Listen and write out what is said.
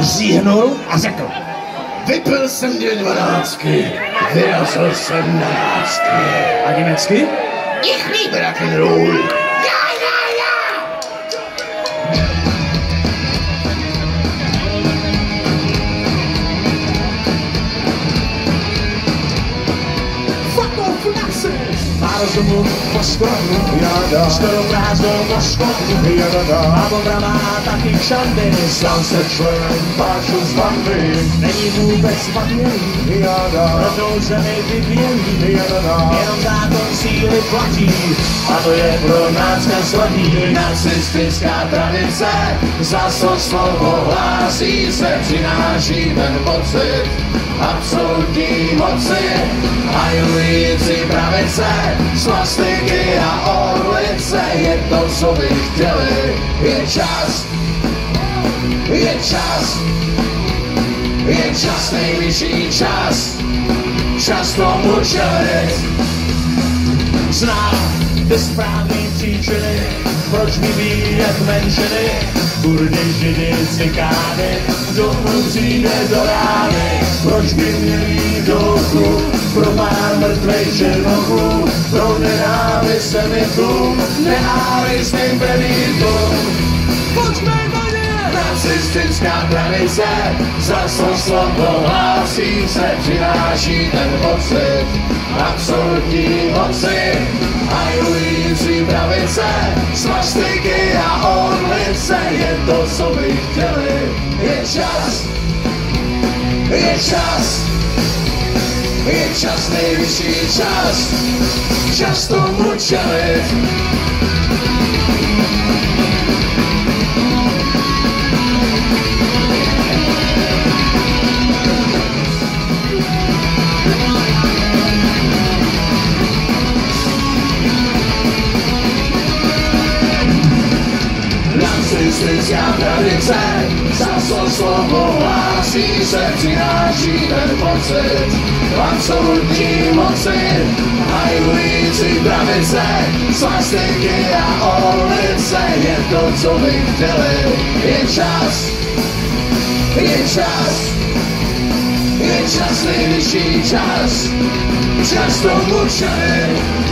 říhnul a řekl: vypil jsem 2 vyrazil jsem na nácky. A německy? Ich liebe Rock'n'Roll. Ja, ja, ja! Fuck off, Nazi! Rozumu poskoku, starobrázdnou poskoku, Bábovra má taky kšandy, stal se členem páču z bandy, není vůbec vadnělý, rovnou zemi vyvělý, jenom zákon síly platí, a to je pro nás sladý. Nacistická tradice, zase slovo hlásí se, přináší ten pocit absolutní moci, hajující pravice, svastiky a orlice, je to, co by chtěli. Je čas, je čas, je čas, nejvyšší čas, čas tomu čelit. Znám ty správný příčiny, proč vyvíjet menšiny, Kurdi, Židy, cikány, domů přijde do rány. Proč by měli dochu pro pár mrtvej černochů, pro nenávist semitům, nenávistným predítům. Pojďme do ně! Nacistická tradice, zase slovo hlásí se, přináší ten pocit absolutní moci, hajující pravice, svastiky a orlice, je to, co by chtěli. Je čas, je čas, je čas, nejvyšší čas, čas tomu čelit. Nacistická tradice, zase slovo hlásí se, přináší ten pocit absolutní moci, hajující pravice, svastiky a orlice, je to, co by chtěli. Je čas, je čas, je čas, nejvyšší čas, čas tomu čelit.